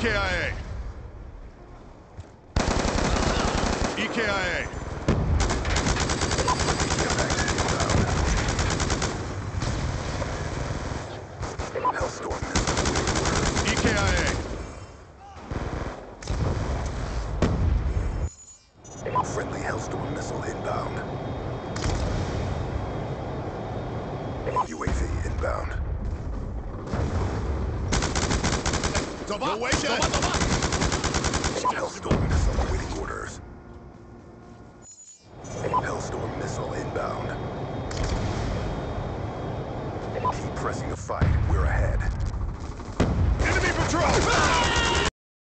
EKIA. EKIA. Hellstorm. EKIA. Friendly Hellstorm missile inbound. UAV inbound. 有危险！走吧，走吧。